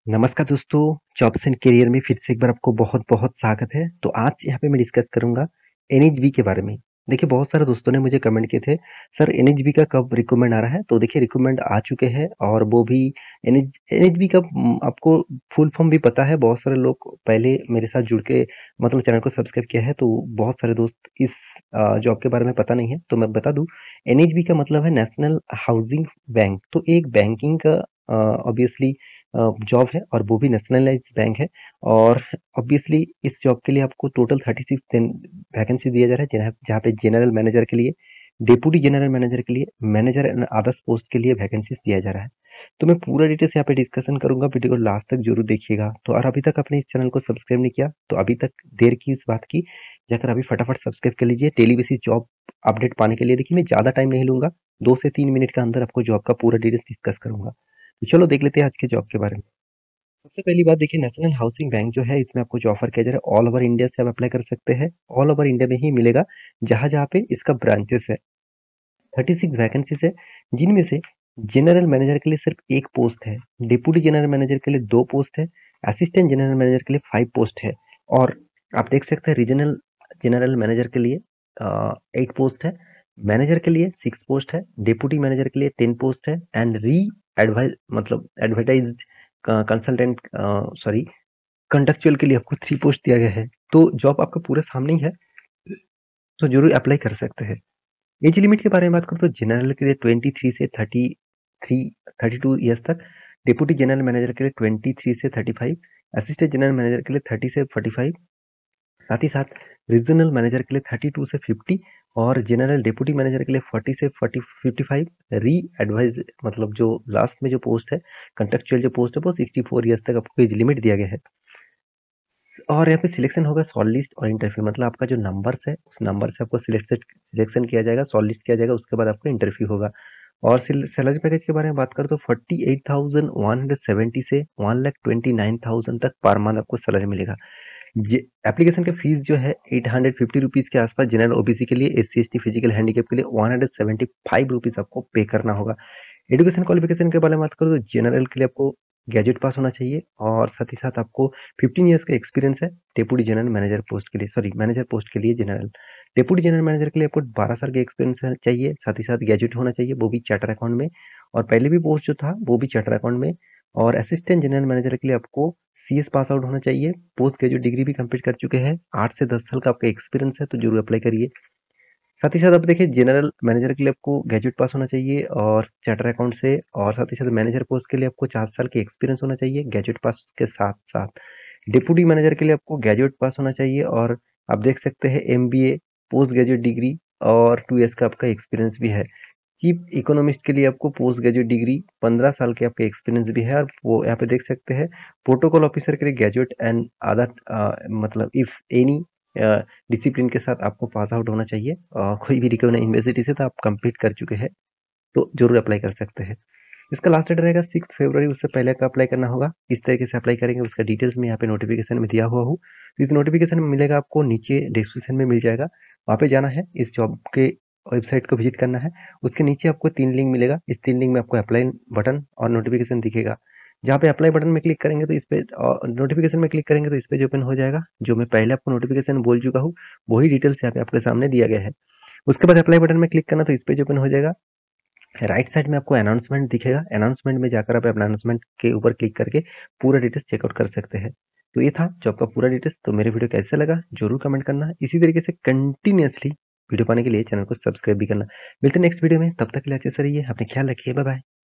नमस्कार दोस्तों, jobs and career में फिर से एक बार आपको बहुत-बहुत स्वागत है। तो आज यहाँ पे मैं डिस्कस करूँगा एनएचबी के बारे में। देखिए बहुत सारे दोस्तों ने मुझे कमेंट किए थे, सर एनएचबी का कब रिक्रूटमेंट आ रहा है? तो देखिए रिक्रूटमेंट आ चुके हैं और वो भी एनएचबी का आपको फुल फॉर्म भी पता है। बहुत सारे लोग पहले मेरे साथ जुड़ के मतलब चैनल को सब्सक्राइब किया है, तो बहुत सारे दोस्त इस जॉब के बारे में पता नहीं है। तो मैं बता दूँ, एनएचबी का मतलब है नेशनल हाउसिंग बैंक। तो एक बैंकिंग का ऑब्वियसली जॉब है और वो भी नेशनलाइज्ड बैंक है। और ऑब्वियसली इस जॉब के लिए आपको टोटल 36 वैकेंसी दिया जा रहा है, जहाँ पे जनरल मैनेजर के लिए, डिप्टी जनरल मैनेजर के लिए, मैनेजर एंड अदर्स पोस्ट के लिए वैकेंसीज दिया जा रहा है। तो मैं पूरा डिटेल्स यहाँ पे डिस्कशन करूंगा, वीडियो को लास्ट तक जरूर देखिएगा। तो और अभी तक आपने इस चैनल को सब्सक्राइब नहीं किया तो अभी तक देर की इस बात की, जाकर अभी फटाफट सब्सक्राइब कर लीजिए डेली बेसिस जॉब अपडेट पाने के लिए। देखिए मैं ज़्यादा टाइम नहीं लूंगा, 2 से 3 मिनट के अंदर आपको जॉब का पूरा डिटेल्स डिस्कस करूंगा। तो चलो देख लेते हैं आज के जॉब के बारे में। सबसे पहली बात देखिए, नेशनल हाउसिंग बैंक जो है इसमें आपको जो ऑफर किया जा रहा है ऑल ओवर इंडिया से आप अप्लाई कर सकते हैं। ऑल ओवर इंडिया में ही मिलेगा, जहां जहां पे इसका ब्रांचेस है। 36 वैकेंसीज है, जिनमें से जनरल मैनेजर के लिए सिर्फ एक पोस्ट है, डिप्टी जनरल मैनेजर के लिए 2 पोस्ट है, असिस्टेंट जनरल मैनेजर के लिए 5 पोस्ट है। और आप देख सकते हैं रीजनल जनरल मैनेजर के लिए 8 पोस्ट है, मैनेजर के लिए 6 पोस्ट है, डिप्टी मैनेजर के लिए 10 पोस्ट है एंड री एडवाइज मतलब एडवर्टाइज कंसल्टेंट सॉरी कंट्रेक्चुअल के लिए आपको 3 पोस्ट दिया गया है। तो जॉब आपका पूरा सामने ही है, तो जरूर अप्लाई कर सकते हैं। एज लिमिट के बारे में बात करूँ तो जनरल के लिए 23 से 32 ईयर्स तक, डिप्टी जनरल मैनेजर के लिए 23 से 35, असिस्टेंट जनरल मैनेजर के लिए 30 से 45, साथ ही साथ रीजनल मैनेजर के लिए 32 से 50 और जनरल डिप्टी मैनेजर के लिए 40 से 55। री एडवाइज मतलब जो लास्ट में जो पोस्ट है, कंट्रेक्चुअल जो पोस्ट है, वो 64 ईयर्स तक आपको एज लिमिट दिया गया है। और यहाँ पे सिलेक्शन होगा शॉर्ट लिस्ट और इंटरव्यू, मतलब आपका जो नंबर्स है उस नंबर से आपको सिलेक्शन किया जाएगा, शॉर्ट लिस्ट किया जाएगा, उसके बाद आपको इंटरव्यू होगा। और सैलरी पैकेज के बारे में बात करें तो 48,170 से 1,29,000 तक पर मंथ आपको सैलरी मिलेगा। एप्लीकेशन का फीस जो है 850 रुपीज़ के आसपास, जनरल ओबीसी के लिए, SC ST फिजिकल हैंडीकेप के लिए 175 रुपीज़ आपको पे करना होगा। एजुकेशन क्वालिफिकेशन के बारे में बात करूँ तो जनरल के लिए आपको ग्रेजुएट पास होना चाहिए और साथ ही साथ आपको 15 ईयर्स का एक्सपीरियंस है। डेप्यूटी जनरल मैनेजर पोस्ट के लिए, सॉरी मैनेजर पोस्ट के लिए जनरल, डेप्यूटी जनरल मैनेजर के लिए आपको 12 साल का एक्सपीरियंस चाहिए, साथ ही साथ ग्रेजुएट होना चाहिए, वो भी चार्टर अकाउंट में। और पहले भी पोस्ट जो था वो भी चार्टर अकाउंट में। और असिस्टेंट जनरल मैनेजर के लिए आपको CS पास आउट होना चाहिए, पोस्ट ग्रेजुएट डिग्री भी कंप्लीट कर चुके हैं, 8 से 10 साल का आपका एक्सपीरियंस है, तो जरूर अप्लाई करिए। साथ ही साथ आप देखिए जनरल मैनेजर के लिए आपको ग्रेजुएट पास होना चाहिए और चार्टर अकाउंट से, और साथ ही साथ मैनेजर पोस्ट के लिए आपको 4 साल की एक्सपीरियंस होना चाहिए ग्रेजुएट पास के साथ साथ। डिप्टी मैनेजर के लिए आपको ग्रेजुएट पास होना चाहिए और आप देख सकते हैं MBA पोस्ट ग्रेजुएट डिग्री और 2 ईयर्स का आपका एक्सपीरियंस भी है। चीफ इकोनॉमिस्ट के लिए आपको पोस्ट ग्रेजुएट डिग्री 15 साल के आपके एक्सपीरियंस भी है, और वो यहाँ पे देख सकते हैं। प्रोटोकॉल ऑफिसर के लिए ग्रेजुएट एंड अदर मतलब इफ एनी डिसिप्लिन के साथ आपको पास आउट होना चाहिए, कोई भी रिकॉग्नाइज्ड यूनिवर्सिटी से, तो आप कंप्लीट कर चुके हैं, तो जरूर अप्लाई कर सकते हैं। इसका लास्ट डेट रहेगा 6 फरवरी, उससे पहले का अप्लाई करना होगा। इस तरीके से अप्लाई करेंगे, उसका डिटेल्स मैं यहाँ पे नोटिफिकेशन में दिया हुआ हूँ। तो इस नोटिफिकेशन में मिलेगा आपको, नीचे डिस्क्रिप्शन में मिल जाएगा, वहाँ पे जाना है, इस जॉब के वेबसाइट को विजिट करना है। उसके नीचे आपको 3 लिंक मिलेगा, इस 3 लिंक में आपको अप्लाई बटन और नोटिफिकेशन दिखेगा। जहाँ पे अप्लाई बटन में क्लिक करेंगे तो इस पे, नोटिफिकेशन में क्लिक करेंगे तो इस पेज ओपन हो जाएगा। जो मैं पहले आपको नोटिफिकेशन बोल चुका हूँ, वही डिटेल्स यहाँ पे आपके सामने दिया गया है। उसके बाद अप्लाई बटन में क्लिक करना, तो इस पेज ओपन हो जाएगा। राइट साइड में आपको अनाउंसमेंट दिखेगा, अनाउंसमेंट में जाकर आप अनाउंसमेंट के ऊपर क्लिक करके पूरा डिटेल्स चेकआउट कर सकते हैं। तो ये था जॉब का पूरा डिटेल्स। तो मेरे वीडियो कैसे लगा जरूर कमेंट करना। इसी तरीके से कंटिन्यूअसली वीडियो पाने के लिए चैनल को सब्सक्राइब भी करना। मिलते हैं नेक्स्ट वीडियो में, तब तक के लिए अच्छे से रहिए, अपने ख्याल रखिए, बाय बाय।